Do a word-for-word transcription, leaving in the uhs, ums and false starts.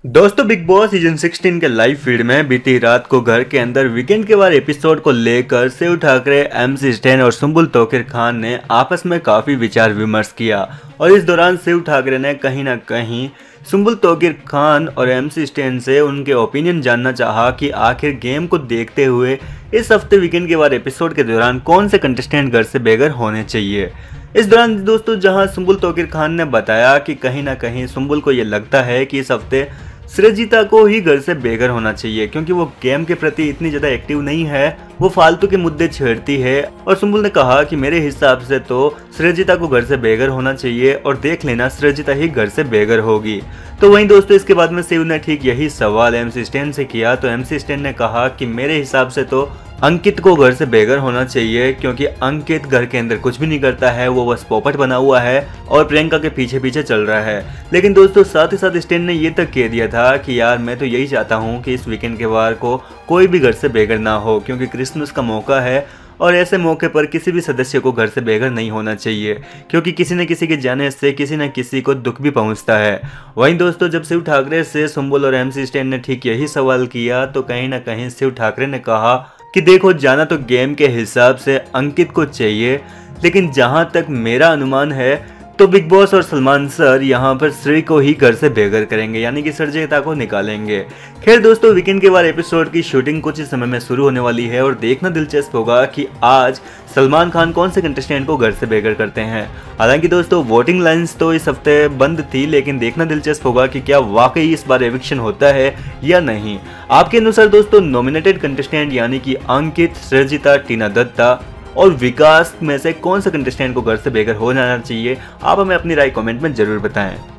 दोस्तों, big boss season सोलह के लाइव फीड में बीती रात को घर के अंदर वीकेंड के बाद एपिसोड को लेकर शिव ठाकरे, एमसी स्टैन और सुम्बुल तोकिर खान ने आपस में काफी विचार विमर्श किया। और इस दौरान शिव ठाकरे ने कहीं ना कहीं सुम्बुल तोकिर खान और एमसी स्टैन से उनके ओपिनियन जानना चाहा कि आखिर गेम को देखते हुए इस हफ्ते वीकेंड के बाद एपिसोड के दौरान कौन से कंटेस्टेंट घर से बेघर होने चाहिए। इस दौरान दोस्तों जहां सुम्बुल तोकिर खान ने बताया कि कहीं ना कहीं सुम्बुल को ये लगता है कि इस हफ्ते सृजिता को ही घर से बेघर होना चाहिए, क्योंकि वो गेम के प्रति इतनी ज़्यादा एक्टिव नहीं है, वो फालतू के मुद्दे छेड़ती है। और सुम्बुल ने कहा कि मेरे हिसाब से तो सृजिता को घर से बेघर होना चाहिए और देख लेना सृजिता ही घर से बेघर होगी। तो वहीं दोस्तों इसके बाद में शिव ने ठीक यही सवाल एमसी स्टैन से किया, तो एमसी स्टैन ने कहा कि मेरे हिसाब से तो अंकित को घर से बेघर होना चाहिए, क्योंकि अंकित घर के अंदर कुछ भी नहीं करता है, वो बस पोपट बना हुआ है और प्रियंका के पीछे पीछे चल रहा है। लेकिन दोस्तों साथ ही साथ स्टैन ने ये तक कह दिया था कि यार मैं तो यही चाहता हूँ कि इस वीकेंड के वार को कोई भी घर से बेघर ना हो, क्योंकि क्रिसमस का मौका है और ऐसे मौके पर किसी भी सदस्य को घर से बेघर नहीं होना चाहिए, क्योंकि किसी न किसी के जाने से किसी न किसी को दुख भी पहुंचता है। वहीं दोस्तों जब शिव ठाकरे से सुम्बुल और एमसी स्टैन ने ठीक यही सवाल किया, तो कहीं ना कहीं शिव ठाकरे ने कहा कि देखो जाना तो गेम के हिसाब से अंकित को चाहिए, लेकिन जहां तक मेरा अनुमान है तो बिग बॉस और सलमान सर यहां पर श्री को ही घर से बेघर करेंगे, यानी कि सृजिता को निकालेंगे। खैर दोस्तों वीकेंड के बाद एपिसोड की शूटिंग कुछ ही समय में शुरू होने वाली है और देखना दिलचस्प होगा कि आज सलमान खान कौन से कंटेस्टेंट को घर से बेघर करते हैं। हालांकि दोस्तों वोटिंग लाइन्स तो इस हफ्ते बंद थी, लेकिन देखना दिलचस्प होगा कि क्या वाकई इस बार एविक्शन होता है या नहीं। आपके अनुसार दोस्तों नॉमिनेटेड कंटेस्टेंट यानी कि अंकित, सृजिता, टीना दत्ता और विकास में से कौन सा कंटेस्टेंट को घर से बेघर हो जाना चाहिए? आप हमें अपनी राय कमेंट में जरूर बताएं।